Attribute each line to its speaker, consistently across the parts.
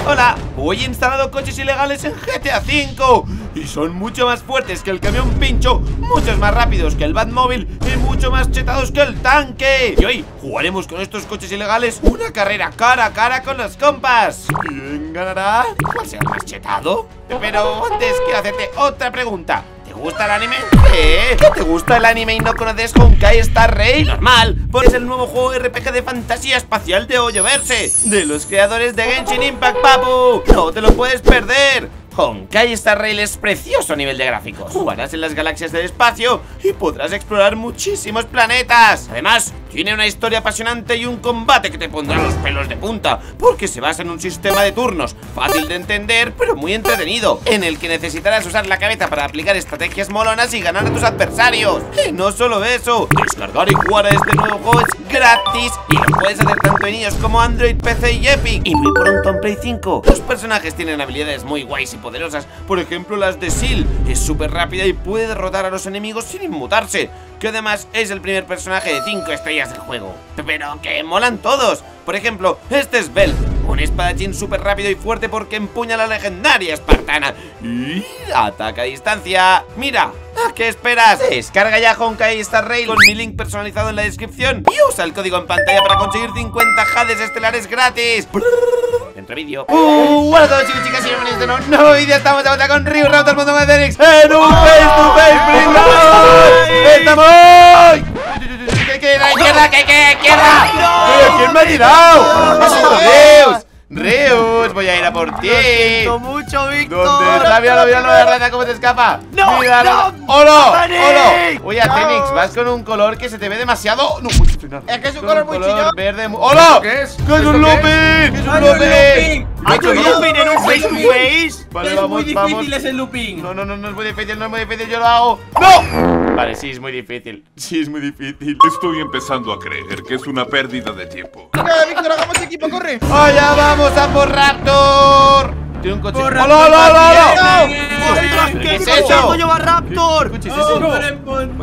Speaker 1: Hola, hoy he instalado coches ilegales en GTA V y son mucho más fuertes que el camión pincho, muchos más rápidos que el Batmóvil y mucho más chetados que el tanque. Y hoy jugaremos con estos coches ilegales una carrera cara a cara con los compas. ¿Quién ganará? ¿Cuál será el más chetado? Pero antes quiero hacerte otra pregunta. ¿Te gusta el anime? ¿Qué te gusta el anime y no conoces Honkai Star Rail? Normal, porque es el nuevo juego RPG de fantasía espacial de Hoyoverse, de los creadores de Genshin Impact, papu. No te lo puedes perder. Honkai Star Rail es precioso a nivel de gráficos. Jugarás en las galaxias del espacio y podrás explorar muchísimos planetas. Además, tiene una historia apasionante y un combate que te pondrá los pelos de punta, porque se basa en un sistema de turnos fácil de entender, pero muy entretenido, en el que necesitarás usar la cabeza para aplicar estrategias molonas y ganar a tus adversarios. Y no solo eso, descargar y jugar a este nuevo juego es gratis y lo puedes hacer tanto en iOS como Android, PC y Epic. Y muy pronto en Play 5. Los personajes tienen habilidades muy guays y poderosas. Por ejemplo, las de Seal es súper rápida y puede derrotar a los enemigos sin inmutarse, que además es el primer personaje de 5 estrellas del juego. Pero que molan todos. Por ejemplo, este es Bell, un espadachín súper rápido y fuerte porque empuña la legendaria espartana y ataca a distancia. Mira, ¿a qué esperas? Descarga ya Honkai Star Rail con mi link personalizado en la descripción y usa el código en pantalla para conseguir 50 jades estelares gratis. Dentro vídeo. Hola a todos, chicos y chicas, y bienvenidos a un nuevo vídeo. Estamos de vuelta con Ryu, Raptor, Mundo Phoenix en un face to face brindado. ¡Estamos! ¿Qué? ¡La izquierda! ¿Qué? ¡Izquierda! ¿Quién me ha tirado? ¡Reus! ¡Reus! Voy a ir a por ti.
Speaker 2: Lo siento mucho, Víctor.
Speaker 1: ¿Dónde está? Míralo, la rata cómo te escapa.
Speaker 2: ¡No!
Speaker 1: ¡Míralo!
Speaker 2: ¡No!
Speaker 1: ¡Olo!
Speaker 2: ¡Phoenix!
Speaker 1: Oye, Phoenix, vas con un color que se te ve demasiado. No puedes frenar.
Speaker 2: Es que es un color muy chillón.
Speaker 1: Verde. ¡Hola!
Speaker 3: ¿Qué es?
Speaker 1: ¡Que es un Lupin! ¡Que es un Lupin!
Speaker 2: ¿Hay un looping en un face to face?
Speaker 1: Vale,
Speaker 4: Es
Speaker 1: vamos,
Speaker 4: muy
Speaker 1: vamos.
Speaker 4: difícil ese looping.
Speaker 1: No es muy difícil, no es muy difícil, yo lo hago. ¡No! Vale, sí, es muy difícil. Sí, es muy difícil.
Speaker 3: Estoy empezando a creer que es una pérdida de tiempo.
Speaker 2: Venga, Víctor, hagamos equipo, corre.
Speaker 1: ¡Allá vamos a por Raptor! Tiene un coche.
Speaker 4: Por
Speaker 1: ¡Hola, hola, hola!
Speaker 4: Raptor,
Speaker 1: ¿Qué es
Speaker 2: ¿Qué
Speaker 1: eso?
Speaker 2: coche lleva Raptor?
Speaker 1: ¿Qué coche es ese?
Speaker 4: ¡Hombre, montón!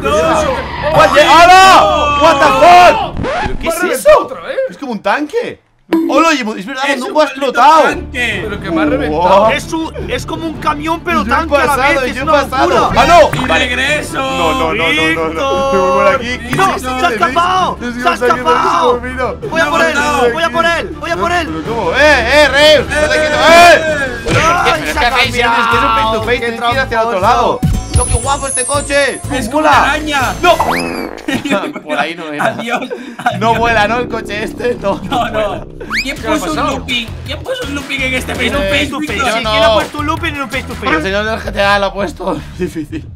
Speaker 1: ¡Hola! ¡What the fuck! ¿Pero qué es
Speaker 3: Me ha
Speaker 1: eso?
Speaker 3: reventado otra vez.
Speaker 1: Es como un tanque. ¡Hola! Es verdad,
Speaker 4: ¡Es
Speaker 1: no
Speaker 4: un
Speaker 1: me ha
Speaker 4: maldito
Speaker 1: explotado.
Speaker 4: tanque!
Speaker 3: Pero que me ha reventado.
Speaker 1: Wow.
Speaker 2: Es como un camión, pero
Speaker 1: Yo he
Speaker 2: tanque a la
Speaker 1: pasado,
Speaker 2: vez. Es
Speaker 1: yo he
Speaker 2: una
Speaker 1: pasado.
Speaker 2: locura.
Speaker 1: ¡Ah, no!
Speaker 4: ¡Y regreso!
Speaker 1: No. Me voy por aquí. ¿Qué
Speaker 2: ¡No!
Speaker 1: es
Speaker 2: ¡Se
Speaker 1: esto?
Speaker 2: ha escapado!
Speaker 1: Es que
Speaker 2: ¡Se ha
Speaker 1: me está yendo
Speaker 2: escapado!
Speaker 1: ese camino.
Speaker 2: Voy a por él,
Speaker 4: No,
Speaker 2: voy a por él, voy a por él.
Speaker 1: ¿Pero cómo? Reus! ¡Estate quieto! Bueno,
Speaker 2: Ay,
Speaker 1: pero es
Speaker 2: se
Speaker 1: que
Speaker 2: ha
Speaker 1: hacéis si no es que es un face to face,
Speaker 2: cambiado.
Speaker 1: tenéis que ir hacia el otro lado. ¡No, qué guapo este coche!
Speaker 4: ¡Es como una araña!
Speaker 1: ¡No! Por ahí no era.
Speaker 4: ¡Adiós!
Speaker 1: No vuela, ¿no? El coche este. No.
Speaker 4: No. ¿Quién
Speaker 3: ¿Qué le ha
Speaker 4: puso un
Speaker 3: pasado?
Speaker 4: looping? ¿Quién puso un looping en este face to
Speaker 2: En un
Speaker 4: face?
Speaker 2: face to face.
Speaker 4: Víctor?
Speaker 1: Yo
Speaker 2: Sí,
Speaker 1: no.
Speaker 2: ¿quién ha puesto un looping en un face to
Speaker 1: El
Speaker 2: face?
Speaker 1: señor del GTA lo ha puesto difícil.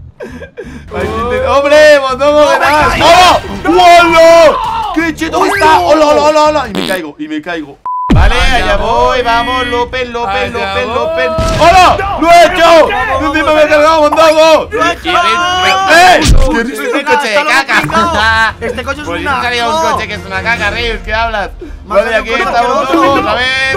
Speaker 1: ¡Hombre! ¡Mondongo, ganas!
Speaker 2: caigo!
Speaker 1: ¡Hola! ¡Qué cheto que está! ¡Hola! Y me caigo. Vale, allá voy, vamos, López. ¡Hola! ¡Lo he hecho! ¡Encima me he cargado, Mondongo!
Speaker 2: ¡Lo he hecho!
Speaker 1: ¡Eh! ¡Que eres un
Speaker 2: Venga,
Speaker 1: coche de
Speaker 2: está loco
Speaker 1: caca!
Speaker 2: pringao. Este coche es
Speaker 1: Pues
Speaker 2: una.
Speaker 1: no salía un coche que es una caca, Reus, ¿qué hablas?
Speaker 2: Más
Speaker 1: Vale, aquí
Speaker 2: de un
Speaker 1: estamos
Speaker 2: coche,
Speaker 1: todos,
Speaker 2: no.
Speaker 1: a ver.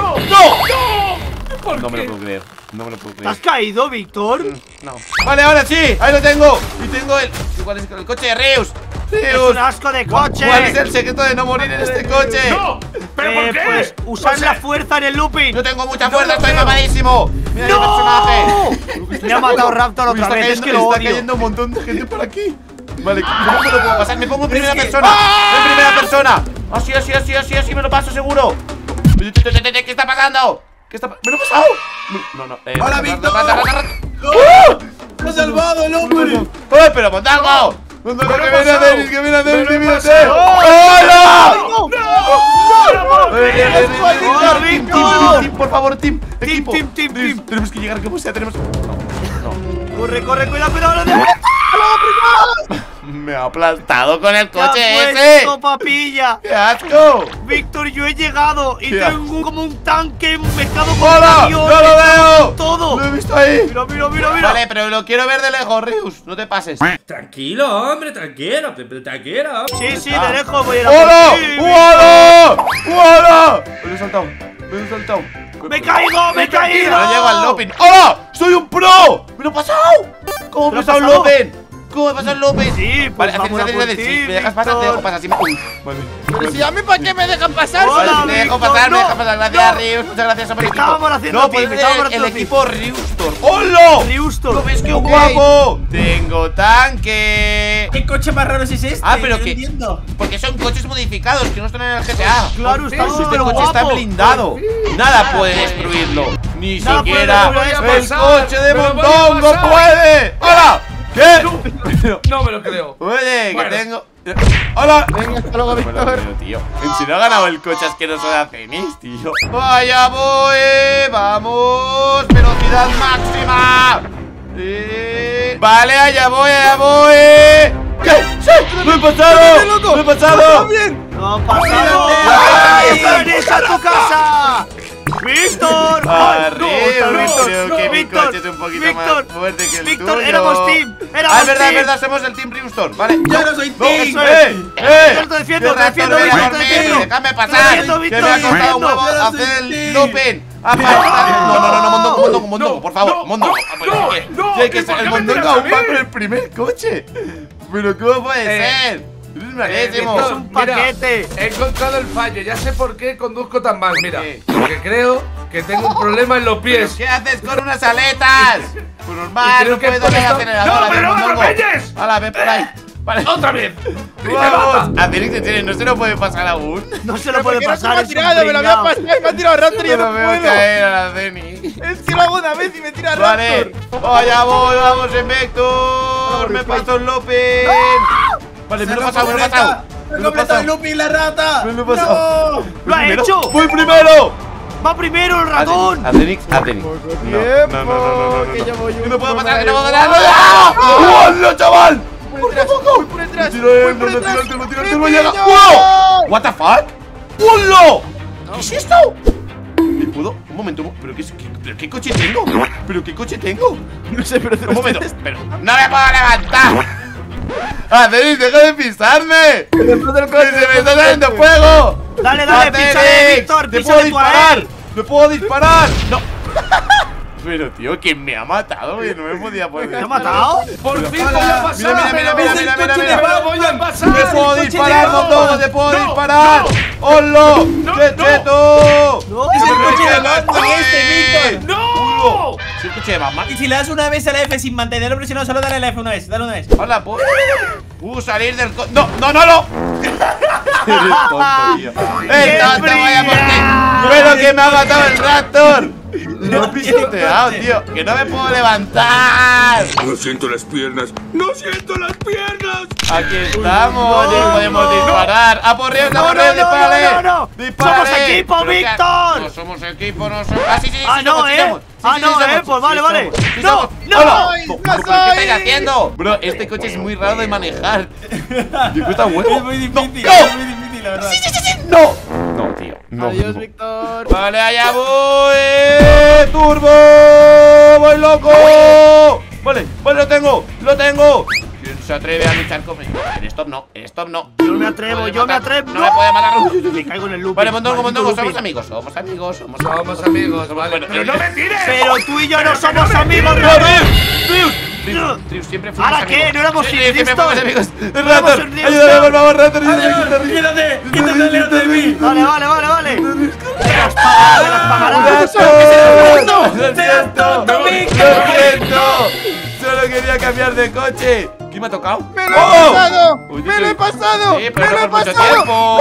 Speaker 3: ¿Por
Speaker 1: No me
Speaker 3: qué?
Speaker 1: lo puedo creer, no me lo puedo
Speaker 2: ¿Te has
Speaker 1: creer.
Speaker 2: caído, Víctor?
Speaker 1: No. Vale, ahora sí, ahí lo tengo. Y tengo ¿cuál es el coche de Reus?
Speaker 2: Es un asco de coche.
Speaker 1: ¿Cuál es el secreto de no morir en este coche?
Speaker 3: ¡No! ¿Pero por qué?
Speaker 2: Pues usar la fuerza en el looping.
Speaker 1: No tengo mucha fuerza, estoy mamadísimo. Mira mi personaje.
Speaker 2: Me ha matado Raptor otra vez, es que lo
Speaker 1: está
Speaker 2: odio.
Speaker 1: cayendo un montón de gente por aquí. Vale, ¿cómo me lo puedo pasar? Me pongo en primera persona. En primera persona. Así, me lo paso seguro. ¿Qué está pasando? ¿Qué está pasando? ¿Me lo he pasado? No.
Speaker 4: Hola, Víctor.
Speaker 1: ¡Uh!
Speaker 4: ¡Me ha salvado el hombre!
Speaker 1: ¡Uy, pero Montango! ¡Montango, que viene a hacer! ¡Que viene a hacer!
Speaker 3: ¡Me lo he
Speaker 1: ¡Mírate!
Speaker 3: pasado!
Speaker 1: ¡Hola!
Speaker 2: ¡Hola, Víctor!
Speaker 1: Team, por favor, team. Equipo.
Speaker 2: Team.
Speaker 1: Tenemos que llegar como sea, tenemos.
Speaker 2: Corre, cuidado,
Speaker 1: Me ha aplastado con el
Speaker 2: ¡Te ha
Speaker 1: coche ese.
Speaker 2: puesto, papilla!
Speaker 1: ¡Qué asco!
Speaker 2: Víctor, yo he llegado y
Speaker 1: ¿Qué
Speaker 2: tengo como un tanque mezclado con
Speaker 1: ¡Hola!
Speaker 2: camión.
Speaker 1: ¡No lo veo!
Speaker 2: Todo.
Speaker 1: ¡Lo he visto ahí!
Speaker 2: Mira.
Speaker 1: Vale, pero lo quiero ver de lejos, Reus. No te pases.
Speaker 4: Tranquilo, hombre, tranquilo.
Speaker 2: Sí, de lejos voy a ir a
Speaker 1: ¡Hola!
Speaker 2: por ti.
Speaker 1: ¡Hola! Me he saltado.
Speaker 2: ¡Me caigo!
Speaker 1: No llego al Lopin. ¡Hola! ¡Soy un pro! ¡Me lo he pasado! ¿Cómo me he pasado el Lopin? ¿Cómo me pasa el López?
Speaker 2: Sí, pues
Speaker 1: vale,
Speaker 2: vamos a por ti,
Speaker 1: si me dejas pasar, te dejo pasar. Si me... Vale.
Speaker 5: Pero si a mí, ¿para qué me dejan pasar?
Speaker 2: Hola,
Speaker 1: Te dejo
Speaker 2: Víctor,
Speaker 1: pasar, me
Speaker 2: no,
Speaker 1: dejas pasar. Gracias,
Speaker 2: no.
Speaker 1: Rius. Muchas gracias, somos equipo.
Speaker 2: Estábamos haciendo
Speaker 1: No,
Speaker 2: team,
Speaker 1: pues
Speaker 2: estábamos
Speaker 1: el
Speaker 2: haciendo
Speaker 1: equipo Riustor. ¡Hola!
Speaker 2: Riustor.
Speaker 1: ¿Lo ves qué
Speaker 5: Ok.
Speaker 1: guapo? Tengo tanque.
Speaker 4: ¿Qué coche más raro es este?
Speaker 1: Pero
Speaker 4: No
Speaker 1: que.
Speaker 4: entiendo.
Speaker 1: Porque son coches modificados que no están en el GTA.
Speaker 2: Claro, está
Speaker 1: Este
Speaker 2: súper
Speaker 1: coche está
Speaker 2: guapo.
Speaker 1: blindado. Nada puede destruirlo. Ni
Speaker 2: Nada puede
Speaker 1: siquiera
Speaker 2: destruirlo.
Speaker 1: el coche de
Speaker 3: Me lo voy a
Speaker 1: Mondongo
Speaker 3: pasar.
Speaker 1: puede. ¡Hola! ¿Qué?
Speaker 3: No me lo creo.
Speaker 1: Oye,
Speaker 3: Bueno.
Speaker 1: que tengo. ¡Hola!
Speaker 5: Venga, hasta luego,
Speaker 1: Me lo
Speaker 5: Víctor.
Speaker 1: creo, tío. En serio ha ganado el coche asqueroso de Acenis, tío. ¡Vaya voy! ¡Vamos! ¡Velocidad máxima! Vale, allá voy, allá voy. ¿Qué? ¡Sí! ¡Lo he pasado!
Speaker 5: loco!
Speaker 1: ¡Lo he pasado!
Speaker 5: bien!
Speaker 2: ¡No ha pasado!
Speaker 1: ¡Ay!
Speaker 2: ¡Regresa a tu casa! ¡Víctor!
Speaker 1: Creo que mi
Speaker 2: Víctor,
Speaker 1: coche es un poquito
Speaker 2: Víctor,
Speaker 1: más fuerte que el
Speaker 2: Víctor,
Speaker 1: tuyo.
Speaker 2: éramos team, éramos
Speaker 1: Es verdad,
Speaker 2: team.
Speaker 1: es verdad, somos el Team Riustor, ¿vale?
Speaker 4: Yo no soy
Speaker 1: No,
Speaker 4: team.
Speaker 2: eso es.
Speaker 1: ¡Eh!
Speaker 2: Yo te defiendo,
Speaker 1: ¡Qué
Speaker 2: te defiendo,
Speaker 1: rato,
Speaker 2: Víctor,
Speaker 1: ven,
Speaker 2: te defiendo.
Speaker 1: déjame
Speaker 2: Te
Speaker 1: pasar!
Speaker 2: defiendo,
Speaker 1: ¡Que
Speaker 2: Víctor,
Speaker 1: me ha
Speaker 2: te
Speaker 1: costado un
Speaker 2: defiendo.
Speaker 1: huevo
Speaker 4: Yo no
Speaker 1: hacer
Speaker 4: soy
Speaker 1: el
Speaker 4: team.
Speaker 1: Lopen! No, Mondongo, por favor, Mondongo. Sí, que el Mondongo aún va con el primer coche. Pero ¿cómo puede ser? Es malísimo.
Speaker 2: Es un paquete.
Speaker 3: He encontrado el fallo. Ya sé por qué conduzco tan mal. Mira,
Speaker 1: qué?
Speaker 3: porque creo que tengo un problema en los pies.
Speaker 1: ¿Qué haces con unas aletas? Pues normal,
Speaker 3: creo
Speaker 1: no
Speaker 3: que
Speaker 1: puedes
Speaker 3: por
Speaker 1: darle el
Speaker 3: esto-
Speaker 1: acelerador.
Speaker 3: ¡No, pero no me atropelles!
Speaker 1: ¡Hala, ve por ahí! Vale.
Speaker 3: ¡Otra vez! ¡Y me
Speaker 1: ¡Vamos!
Speaker 3: mata!
Speaker 1: A ver, en serio, no se lo puede pasar aún.
Speaker 2: No se lo
Speaker 5: ¿Pero
Speaker 2: puede
Speaker 5: por qué no se me
Speaker 2: pasar,
Speaker 5: ha
Speaker 2: es un
Speaker 5: tirado? Me lo había
Speaker 2: pringao.
Speaker 5: pasado y me ha tirado Raptor y yo
Speaker 1: Yo
Speaker 5: no
Speaker 1: no veo
Speaker 5: puedo.
Speaker 1: caer a la Deni.
Speaker 5: Es que lo hago una vez y me tira
Speaker 1: Vale,
Speaker 5: Raptor.
Speaker 1: allá voy, vamos en Vector. Me paso el López. Vale, me lo he pasado, me lo he pasado.
Speaker 4: ¡Me he completado el looping, la rata!
Speaker 1: Me lo he pasado.
Speaker 2: ¡Lo ha
Speaker 1: Primero.
Speaker 2: hecho!
Speaker 1: ¡Voy primero!
Speaker 2: ¡Va primero el ratón!
Speaker 1: Acenix.
Speaker 5: Tiempo, que yo voy
Speaker 1: Que no puedo
Speaker 5: uno,
Speaker 1: pasar, que no puedo
Speaker 5: madre.
Speaker 1: pasar. ¡Hola, chaval!
Speaker 5: Voy por detrás, voy por detrás.
Speaker 1: Tiro
Speaker 5: voy
Speaker 1: el
Speaker 5: por detrás.
Speaker 1: no llega.
Speaker 5: ¡Pequeño!
Speaker 1: ¡Wow! ¿What the fuck? ¡Hola! ¿Qué es esto? ¿Me puedo? Un momento, ¿pero qué coche tengo? ¿Pero qué coche tengo?
Speaker 5: No sé, pero
Speaker 1: Un momento, pero no me puedo levantar. Acenix, deja de pisarme. ¡Que se me está saliendo fuego!
Speaker 2: Dale, dale, píchale,
Speaker 1: Acenix,
Speaker 2: Víctor,
Speaker 1: ¡te
Speaker 2: píchale
Speaker 1: puedo
Speaker 2: tú a
Speaker 1: disparar!
Speaker 2: él.
Speaker 1: ¡Me puedo disparar! ¡No! Pero tío, que me ha matado, que no me podía poner.
Speaker 2: ¿Te ha matado?
Speaker 3: ¡Por fin voy a pasar!
Speaker 1: Mira,
Speaker 3: ¡Me lo voy a pasar!
Speaker 1: ¡Te puedo disparar,
Speaker 3: no,
Speaker 1: Mondongo! ¡Te puedo
Speaker 3: no,
Speaker 1: disparar! ¡Hola! ¡Checheto!
Speaker 2: No,
Speaker 4: Es el
Speaker 1: ¡Pero
Speaker 4: coche
Speaker 1: qué
Speaker 4: de Batman este, Víctor.
Speaker 3: ¡No!
Speaker 1: ¿Es el coche de Batman?
Speaker 4: Y si le das una vez a la F sin mantenerlo presionado, solo dale a la F una vez, dale una vez.
Speaker 1: Hola, pues. Salir del coche. ¡No! Eres tonto, tío. ¡Es tonto, vaya por ti! ¡Pero que me ha matado el Raptor! ¡No he pisoteado, tío! ¡Que no me puedo levantar!
Speaker 3: No siento las piernas. ¡No siento las piernas!
Speaker 1: Aquí estamos, y podemos disparar. ¡A por Rius, a por Rius! ¡Dispárale!
Speaker 2: no!
Speaker 1: ¡Dispárale!
Speaker 2: ¡Somos equipo,
Speaker 1: ¿Pero qué?
Speaker 2: Víctor!
Speaker 1: No somos equipo, no somos. Ah, sí,
Speaker 2: Ah, no,
Speaker 1: somos, sí
Speaker 2: ¿eh?
Speaker 1: somos.
Speaker 2: Ah, no,
Speaker 1: somos,
Speaker 2: pues vale, vale.
Speaker 1: somos, sí
Speaker 2: ¡No,
Speaker 1: somos.
Speaker 2: no!
Speaker 1: ¡Hola!
Speaker 5: ¡No
Speaker 1: ¿Pero
Speaker 5: soy!
Speaker 1: qué estáis haciendo? Bro, este coche es muy raro de manejar. Me cuesta un huevo.
Speaker 4: Es muy difícil,
Speaker 1: ¡No!
Speaker 4: es muy difícil, la verdad.
Speaker 1: ¡No! No, tío. No.
Speaker 5: Adiós,
Speaker 1: no.
Speaker 5: Víctor.
Speaker 1: Vale, allá voy. ¡Turbo! ¡Voy loco! Vale, lo tengo. ¿Quién se atreve a luchar conmigo? El stop no,
Speaker 2: Yo me atrevo,
Speaker 1: Puede
Speaker 2: yo me
Speaker 1: matar,
Speaker 2: atrevo.
Speaker 1: No me puede matar.
Speaker 2: Me caigo en el loop.
Speaker 1: Vale, Mondongo, somos amigos. Somos amigos.
Speaker 3: Somos amigos, vale.
Speaker 1: Bueno,
Speaker 3: ¡Pero no me tires!
Speaker 2: Pero tú y yo no somos amigos,
Speaker 1: ¡No,
Speaker 2: Rius.
Speaker 1: Trius, siempre fuimos
Speaker 2: ¿Ahora
Speaker 1: amigos.
Speaker 2: qué? ¿No éramos
Speaker 1: Sí, siempre
Speaker 2: Riustor?
Speaker 1: fuimos amigos.
Speaker 2: éramos
Speaker 1: Raptor,
Speaker 2: un Riustor.
Speaker 1: ayúdame, por favor, Raptor.
Speaker 4: ¡Quítate! ¡Quítate el de mí!
Speaker 2: Vale. Me las pagarás.
Speaker 1: Lo siento. Solo quería cambiar de coche. ¿Quién me ha tocado?
Speaker 5: ¡Me lo he pasado!
Speaker 1: Uy,
Speaker 5: ¡Me lo he pasado!
Speaker 1: Sí, pero
Speaker 5: ¡Me lo
Speaker 1: no
Speaker 5: he
Speaker 1: por mucho
Speaker 5: pasado!
Speaker 1: tiempo.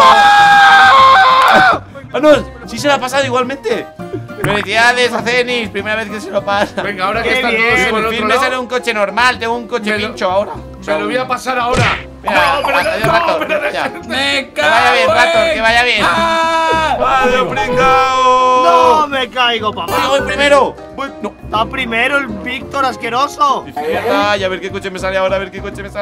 Speaker 1: ¡Ah, no! ¡Sí se lo ha pasado igualmente! ¡Felicidades, Acenis! Primera vez que se lo pasa.
Speaker 3: Venga, ahora que
Speaker 2: Qué
Speaker 3: están
Speaker 2: bien.
Speaker 3: todos por el
Speaker 1: Por
Speaker 3: otro
Speaker 1: fin me sale
Speaker 3: lado,
Speaker 1: un coche normal. Tengo un coche
Speaker 3: Me lo-
Speaker 1: pincho ahora.
Speaker 3: me lo voy a pasar ahora.
Speaker 1: Mira,
Speaker 3: No, pero
Speaker 1: adiós,
Speaker 3: no,
Speaker 1: Raptor,
Speaker 3: pero
Speaker 1: ya.
Speaker 4: ¡Me
Speaker 1: Que vaya bien,
Speaker 4: cago
Speaker 1: Raptor,
Speaker 4: en-
Speaker 1: que vaya bien.
Speaker 4: ¡Ah!
Speaker 1: ¡Adiós, pringao!
Speaker 2: No me caigo, papá.
Speaker 1: Voy primero. No.
Speaker 2: Está primero el Víctor asqueroso.
Speaker 1: Izquierda, y a ver qué coche me sale ahora, A ver.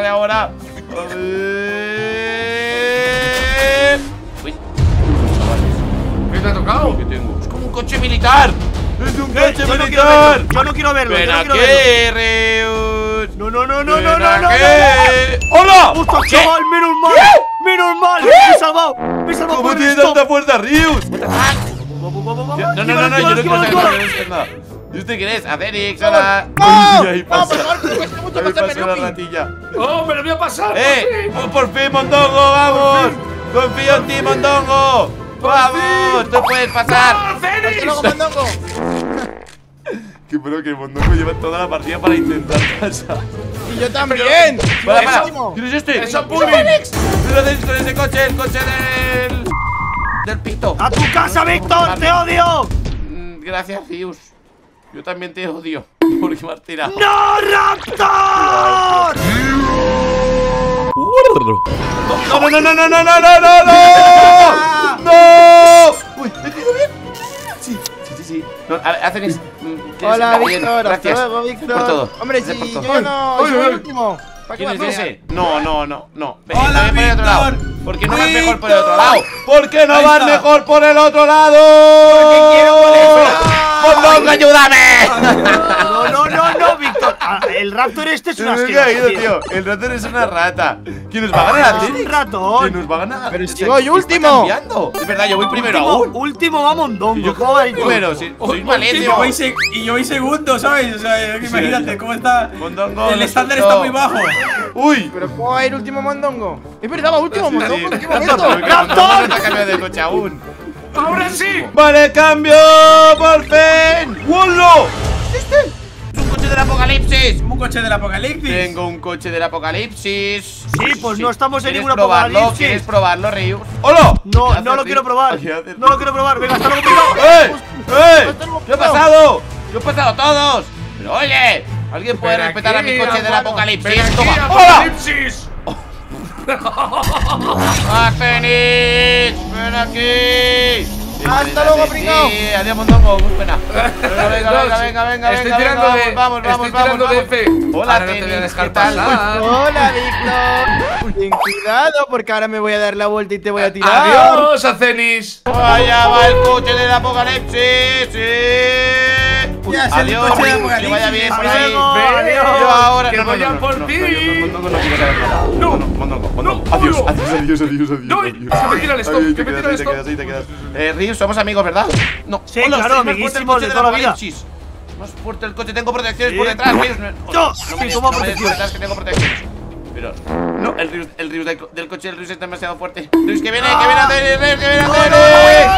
Speaker 1: Uy,
Speaker 3: ¿Qué te ha tocado?
Speaker 1: ¿qué tengo? Es como un coche militar. Es un coche
Speaker 2: Yo no quiero
Speaker 1: militar.
Speaker 2: verlo. Yo no quiero verlo.
Speaker 1: Ven
Speaker 2: Yo no
Speaker 1: aquí,
Speaker 2: quiero verlo.
Speaker 1: Reus.
Speaker 2: No.
Speaker 1: Ven aquí. ¡Hola!
Speaker 2: ¡Justo,
Speaker 1: ¿Qué?
Speaker 2: chaval! ¡Menos mal! ¡Menos mal! ¡Me he salvado!
Speaker 1: ¿Cómo
Speaker 2: por
Speaker 1: tiene
Speaker 2: esto.
Speaker 1: tanta fuerza, Rius? No, yo no quiero
Speaker 2: Esquívalo,
Speaker 1: cosas
Speaker 2: esquívalo.
Speaker 1: nada. ¿Y usted quién es? Acenix, hola.
Speaker 5: ¡No!
Speaker 1: Uy, ahí
Speaker 5: ¡No,
Speaker 1: pasa.
Speaker 5: por favor, que cuesta mucho
Speaker 1: Ahí
Speaker 5: pasarme,
Speaker 1: pasó la
Speaker 5: Lucky!
Speaker 1: ratilla.
Speaker 3: ¡Oh, me lo voy a pasar!
Speaker 1: Por fin, Mondongo, vamos. Confío en ti, Mondongo. Vamos, tú puedes pasar.
Speaker 5: ¡Hasta luego, Mondongo!
Speaker 1: Qué pero que el Mondongo lleva toda la partida para intentar pasar.
Speaker 5: ¡Y yo también!
Speaker 1: Para.
Speaker 5: Último.
Speaker 1: ¿Quién es este?
Speaker 3: ¡Eso,
Speaker 1: ¿Qué
Speaker 3: Pudding!
Speaker 1: lo hacéis con ese coche? El coche del pito.
Speaker 2: ¡A tu casa, Víctor! ¡Te odio!
Speaker 1: Gracias, Zeus. Yo también te odio. Porque me has tirado.
Speaker 2: ¡No, Raptor!
Speaker 1: ¡No, no, no, no, no, no, no, no, no, no! ¡No! Uy, ¿me he caído bien? Sí, sí, sí, sí. No, a ver, Acenix.
Speaker 5: Hola, Víctor. Hasta
Speaker 1: Gracias.
Speaker 5: luego, Víctor.
Speaker 1: Por todo.
Speaker 5: Hombre,
Speaker 1: Gracias
Speaker 5: si
Speaker 1: por todo.
Speaker 5: yo no soy el último. ¿Para qué
Speaker 1: ¿Quién
Speaker 5: vas
Speaker 1: es
Speaker 5: a
Speaker 1: ese? No, no, no, no. Ven,
Speaker 4: Hola,
Speaker 1: ven por el otro lado.
Speaker 4: Víctor.
Speaker 1: ¿Por qué no vas mejor por el otro
Speaker 4: Víctor.
Speaker 1: lado? ¿Por qué no
Speaker 4: Ahí
Speaker 1: vas
Speaker 4: está.
Speaker 1: mejor por el otro lado?
Speaker 4: Porque quiero poner
Speaker 1: ¡Mondongo, ayúdame!
Speaker 2: No, no, no, no, Víctor. El Raptor este es
Speaker 1: Se
Speaker 2: una
Speaker 1: me he
Speaker 2: asqueroso,
Speaker 1: caído,
Speaker 2: tío.
Speaker 1: tío. El ratón es una rata. ¿Quién nos va a ganar?
Speaker 2: Es un
Speaker 1: ¿Quién
Speaker 2: ratón.
Speaker 1: nos va a ganar?
Speaker 5: Pero
Speaker 1: O
Speaker 5: si
Speaker 1: sea,
Speaker 5: voy
Speaker 1: está
Speaker 5: último.
Speaker 1: cambiando. Es verdad, yo voy primero aún.
Speaker 2: Último va Mondongo.
Speaker 1: Yo
Speaker 2: ¿Cómo va a ir?
Speaker 1: primero, sí, soy
Speaker 4: Y
Speaker 1: malísimo.
Speaker 4: yo voy segundo, ¿sabes? O sea, imagínate cómo está.
Speaker 1: Mondongo,
Speaker 4: El
Speaker 1: lo
Speaker 4: estándar
Speaker 1: siento.
Speaker 4: está muy bajo.
Speaker 1: Uy.
Speaker 5: ¿Pero cómo va a ir último Mondongo? Es verdad, va último Mondongo. ¿En qué momento?
Speaker 1: Mondongo no está cambiando de coche aún.
Speaker 3: ¡Ahora sí!
Speaker 1: Vale, cambio, por fin. ¡Wolo! ¿Este? Es un coche del apocalipsis.
Speaker 4: Un coche del apocalipsis.
Speaker 1: Tengo un coche del apocalipsis.
Speaker 2: Sí, pues no estamos en
Speaker 1: ¿Quieres
Speaker 2: ningún
Speaker 1: probarlo?
Speaker 2: apocalipsis.
Speaker 1: ¿Quieres probarlo, Ryu? ¡Hola!
Speaker 2: No, no lo quiero probar. No lo quiero probar. Venga, hasta luego, Picao.
Speaker 1: ¡Eh! ¡Eh! ¿Qué ha pasado? ¿Qué ha pasado todos? Pero oye, ¿alguien puede
Speaker 3: Ven
Speaker 1: respetar a mi
Speaker 3: aquí,
Speaker 1: coche del
Speaker 3: hermano.
Speaker 1: apocalipsis?
Speaker 3: ¡Ven aquí,
Speaker 1: ¡Toma! ¡Hola!
Speaker 3: Apocalipsis!
Speaker 1: ¡Acenix! ¡Ven aquí!
Speaker 5: ¡Hasta luego, pringao!
Speaker 1: Sí, adiós, Mondongo, muy buena. Venga, venga, venga, venga,
Speaker 3: Estoy
Speaker 1: venga,
Speaker 3: tirando
Speaker 1: vamos,
Speaker 3: de...
Speaker 1: vamos, vamos,
Speaker 3: estoy tirando
Speaker 1: vamos,
Speaker 3: de
Speaker 1: vamos.
Speaker 3: F.
Speaker 1: Hola,
Speaker 3: Ahora no te voy a
Speaker 1: Acenix,
Speaker 3: dejar
Speaker 1: ¿qué tal?
Speaker 3: pasar.
Speaker 5: Hola, Víctor. Ten cuidado, porque ahora me voy a dar la vuelta y te voy a tirar.
Speaker 3: ¡Adiós, Acenix!
Speaker 1: Allá va el coche del apocalipsis, sí.
Speaker 4: Ya es el
Speaker 1: Adiós,
Speaker 4: coche del
Speaker 1: Ryu, que vaya bien por
Speaker 2: apocalipsis.
Speaker 1: ahí.
Speaker 2: Adiós,
Speaker 3: adiós.
Speaker 1: Yo ahora
Speaker 3: Que voy a por ti.
Speaker 1: Mondongo no quiere saber nada.
Speaker 3: No.
Speaker 1: Mondongo.
Speaker 3: No,
Speaker 1: Adiós,
Speaker 3: no.
Speaker 1: adiós, adiós.
Speaker 3: No, que me tira el stop,
Speaker 1: Ay,
Speaker 3: que me tira el stop.
Speaker 1: te quedas. Ryu, somos amigos, ¿verdad? No.
Speaker 2: Sí,
Speaker 1: Hola,
Speaker 2: claro,
Speaker 1: es más fuerte el
Speaker 2: amiguísimos
Speaker 1: coche
Speaker 2: de
Speaker 1: del
Speaker 2: toda la vida.
Speaker 1: apocalipsis. Más fuerte el coche, tengo protecciones por
Speaker 2: Sí.
Speaker 1: detrás, Ryu.
Speaker 2: Yo,
Speaker 1: No
Speaker 2: sí,
Speaker 1: me des
Speaker 2: toma
Speaker 1: por
Speaker 2: protección.
Speaker 1: detrás que tengo protecciones. Pero no, el Ryu del coche del Ryu es demasiado fuerte. Ryu, que viene a hacer, que viene a hacer.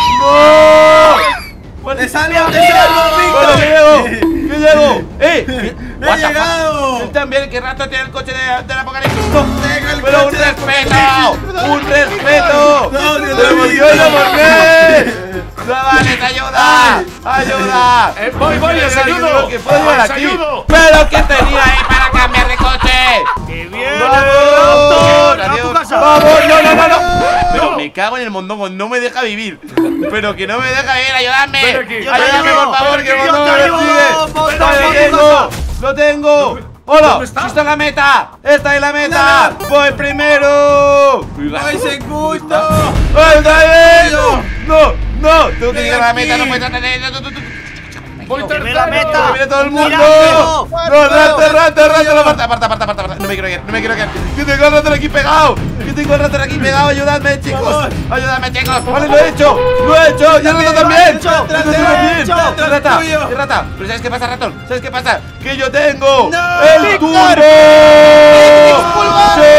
Speaker 1: ¡No!
Speaker 4: ¡Te salvo, Víctor!
Speaker 1: ¡Que llego! ¡Eh!
Speaker 4: ¡He llegado!
Speaker 1: Él también, que rato tiene el coche del apocalipsis. ¡No!
Speaker 4: Tengo el
Speaker 1: ¡Pero un
Speaker 4: coche del
Speaker 1: respeto! ¡Un respeto!
Speaker 4: No, Dios
Speaker 1: ¿Pero por
Speaker 4: mío.
Speaker 1: qué? ¿Por qué? ¡Chavales, ayuda! ¡Ayuda!
Speaker 3: Voy, os ayudo.
Speaker 1: ¡Que puedo llegar
Speaker 3: Os
Speaker 1: aquí!
Speaker 3: ayudo.
Speaker 1: ¡Pero qué tenía ahí para cambiar de coche!
Speaker 2: ¡Qué bien!
Speaker 1: ¡Vamos!
Speaker 2: ¡A tu
Speaker 1: ¡Adiós!
Speaker 2: casa!
Speaker 1: ¡Vamos! ¡No, no, no, no! Pero me cago en el Mondongo, no me deja vivir. Pero que no me deja vivir, ayúdame.
Speaker 3: Ven aquí.
Speaker 1: Ayúdame, por favor, que el
Speaker 2: Yo
Speaker 1: Mondongo
Speaker 2: te
Speaker 1: me
Speaker 2: ayudo,
Speaker 1: sigue.
Speaker 2: Mondongo,
Speaker 1: ¡Lo
Speaker 2: a tu
Speaker 1: tengo!
Speaker 2: casa.
Speaker 1: ¡Lo tengo! ¡Hola!
Speaker 3: ¿Dónde está?
Speaker 1: ¡Está en la meta! ¡Está en la meta! ¡Voy primero!
Speaker 4: ¡Voy segundo!
Speaker 1: ¡Está bien! ¡No! ¡No! ¡Tengo que
Speaker 4: Ven
Speaker 1: llegar a la meta!
Speaker 4: aquí.
Speaker 1: ¡No puedo tratar de...
Speaker 3: Voy
Speaker 2: ¡Ve
Speaker 3: tercero.
Speaker 2: la meta!
Speaker 1: ¡Que viene todo el mundo!
Speaker 2: ¡Míralo!
Speaker 1: ¡No, rata! ¡Aparta! No me quiero quedar. ¡Que tengo el ratón aquí pegado! ¡Ayudadme, chicos! ¡Ayudadme, chicos! ¡Vale, lo he hecho! ¡Y el ratón también! ¡Qué rata! ¿Pero sabes qué pasa, ratón? ¿Sabes qué pasa? ¡Que yo tengo
Speaker 4: ¡No!
Speaker 1: el
Speaker 5: ¡Víctor!
Speaker 1: turbo! ¡Sí!